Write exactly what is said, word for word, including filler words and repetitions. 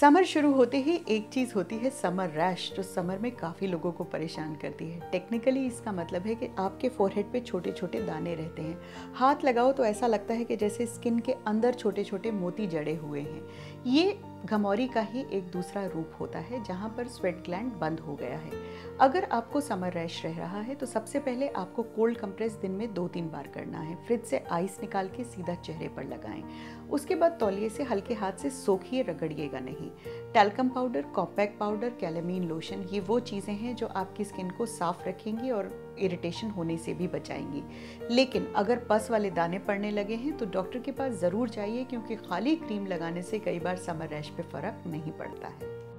Summer शुरू होते ही एक चीज़ होती है समर रैश, जो समर में काफ़ी लोगों को परेशान करती है। टेक्निकली इसका मतलब है कि आपके फोरहेड पे छोटे छोटे दाने रहते हैं। हाथ लगाओ तो ऐसा लगता है कि जैसे स्किन के अंदर छोटे छोटे मोती जड़े हुए हैं। ये घमौरी का ही एक दूसरा रूप होता है जहाँ पर स्वेट ग्लैंड बंद हो गया है। अगर आपको समर रैश रह रहा है तो सबसे पहले आपको कोल्ड कंप्रेस दिन में दो तीन बार करना है। फ्रिज से आइस निकाल के सीधा चेहरे पर लगाएं। उसके बाद तौलिए से हल्के हाथ से सोखिए, रगड़िएगा नहीं। Talcum powder, compact powder, calamine lotion, ये वो चीज़ें हैं जो आपकी स्किन को साफ रखेंगी और इरिटेशन होने से भी बचाएंगी। लेकिन अगर पस वाले दाने पड़ने लगे हैं तो डॉक्टर के पास ज़रूर जाइए, क्योंकि खाली क्रीम लगाने से कई बार समर रैश पे फ़र्क नहीं पड़ता है।